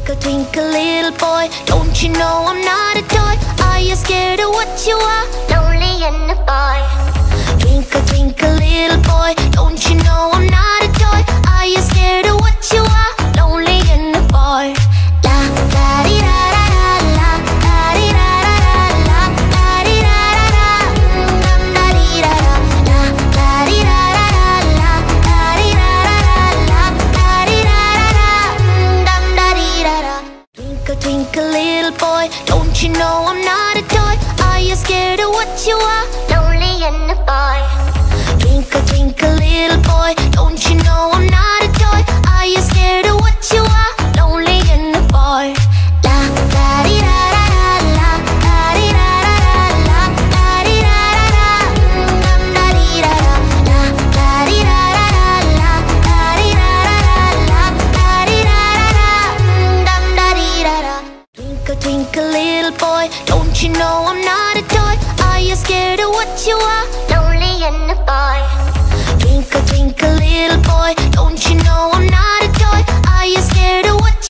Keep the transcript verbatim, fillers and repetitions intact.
Twinkle, twinkle, little boy, don't you know I'm not a toy? Are you scared of what you are? Lonely and a boy. Twinkle, twinkle, little boy, don't you know I'm not a toy? Are you scared of what you are? Lonely and a boy. La da di da da da la, da di da da da la, da di da da da, dum da di da da, la da di da da da la, da di da da da la, da di da da da, dum da di da da. Twinkle, twinkle, little boy, don't you know I'm not a toy? Are you scared of what you are? Lonely and a boy. Twinkle, twinkle, little boy, don't you know I'm not a toy? Are you scared of what you are? Lonely and a boy. La da di da da da la, da di da da da la, da di da da da, dum da di da da, la da di da da da la, da di da da da la, da di da da da, dum da di da da. Twinkle, twinkle, little boy, don't you know I'm not a toy? Are you scared of what you are? Lonely and a boy. Twinkle, twinkle, little